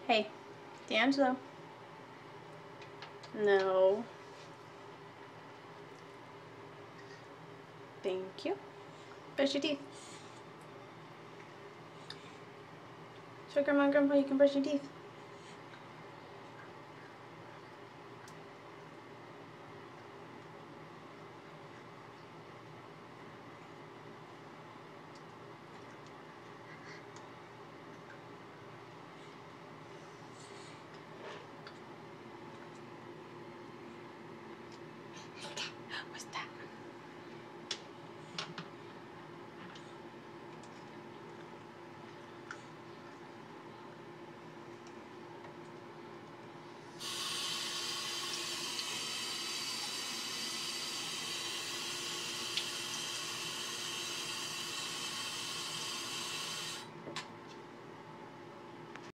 Hey, D'Angelo. No. Thank you. Brush your teeth. Show Grandma and Grandpa you can brush your teeth.